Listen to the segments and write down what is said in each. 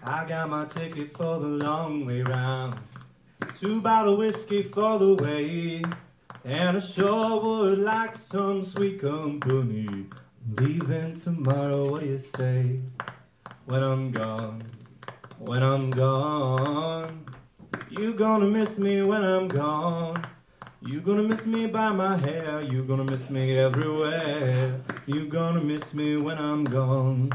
I got my ticket for the long way round. 2 bottles whiskey for the way, and I sure would like some sweet company. I'm leaving tomorrow, what do you say? When I'm gone, when I'm gone, you gonna miss me when I'm gone. You gonna miss me by my hair, you gonna miss me everywhere. You gonna miss me when I'm gone.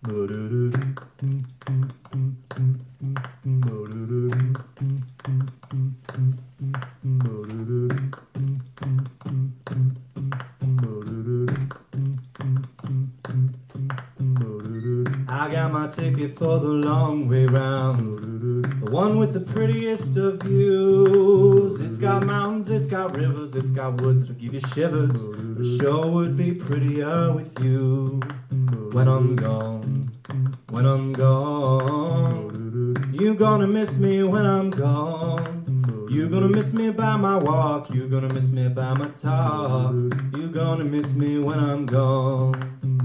I got my ticket for the long way round, the one with the prettiest of views. It's got mountains, it's got rivers, it's got woods that'll give you shivers. But it sure would be prettier with you. When I'm gone, when I'm gone, you gonna miss me when I'm gone. You gonna miss me by my walk, you gonna miss me by my talk. You gonna miss me when I'm gone.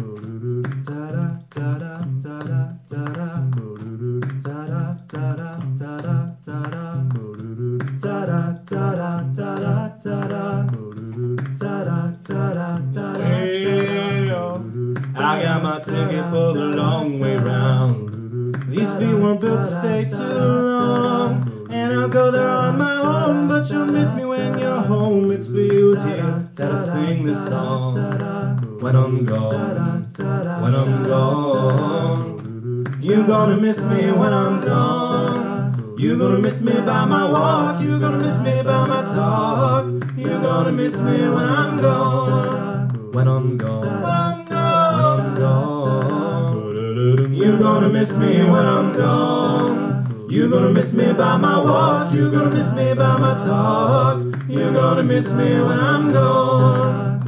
I got my ticket for the long way round. These feet weren't built to stay too long, and I'll go there on my own. But you'll miss me when you're home. It's for you, dear, that I sing this song. When I'm gone, when I'm gone, you gonna miss me when I'm gone. You gonna miss me by my walk, you gonna miss me by my talk. You gonna miss me when I'm gone. When I'm gone, when I'm gone, you gonna miss me when I'm gone. You gonna miss me by my walk, you gonna miss me by my talk. You gonna miss me when I'm gone.